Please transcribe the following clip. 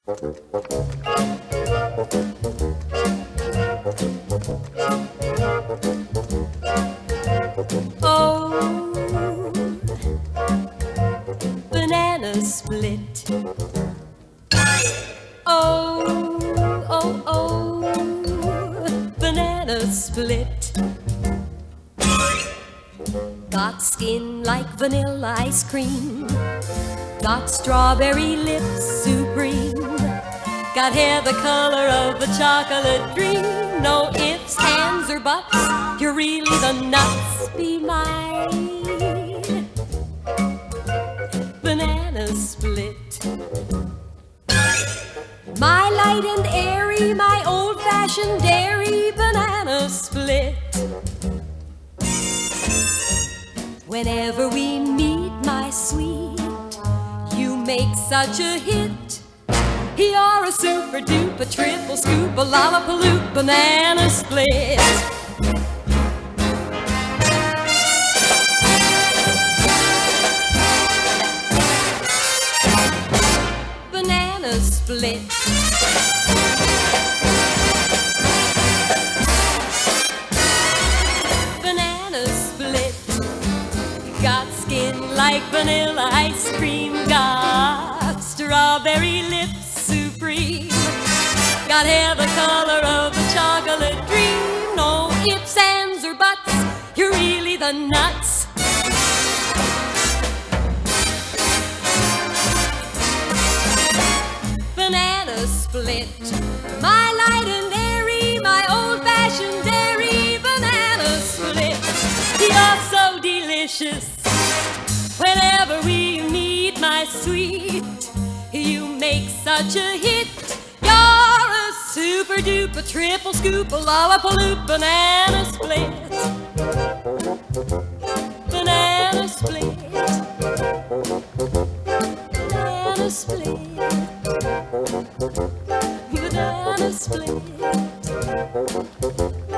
Oh, banana split. Oh, oh, oh, banana split. Got skin like vanilla ice cream, got strawberry lips supreme, got hair the color of a chocolate dream. No ifs, ands, or buts, you're really the nuts. Be mine, banana split. My light and airy, my old-fashioned dairy banana split. Whenever we meet, my sweet, you make such a hit. You're a super duper triple scoop, a lollapalooza banana split. Banana split. Banana split. Got skin like vanilla ice cream, got strawberry lips supreme, got hair the color of a chocolate dream. No ifs, ands, or buts, you're really the nuts. Banana split. My light and airy, my old-fashioned dairy banana split. You're so delicious. Whenever we meet, my sweet, you make such a hit. You're a super duper triple scoop, a lollapalooza banana split. Banana split. Banana split. Banana split.